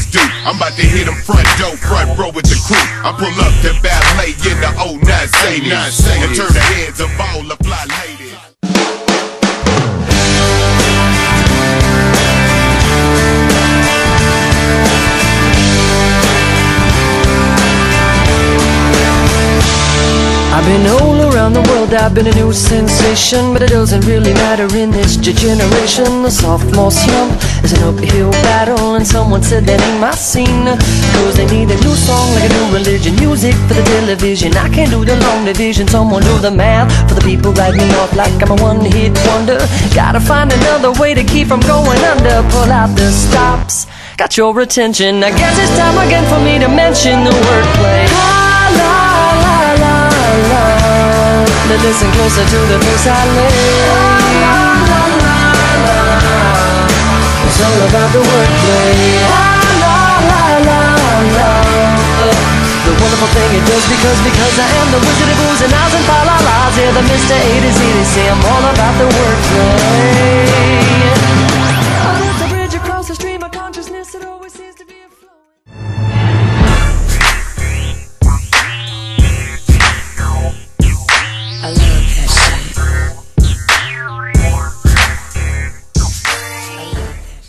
do. I'm about to hit them front door, front row with the crew. I pull up to ballet in the 09 Mercedes and turn the heads of all the fly ladies. I've been all around the world, I've been a new sensation, but it doesn't really matter in this generation. The sophomore slump is an uphill battle, and someone said that ain't my scene, cause they need a new song like a new religion, music for the television. I can't do the long division, someone do the math for the people write me off like I'm a one-hit wonder. Gotta find another way to keep from going under. Pull out the stops, got your attention. I guess it's time again for me to mention the wordplay. But listen closer to the place I lay. It's all about the wordplay. The wonderful thing it does because I am the wizard of oohs and ahs and fa-la-las. Yeah, the Mr. A to Z to say I'm all about the wordplay.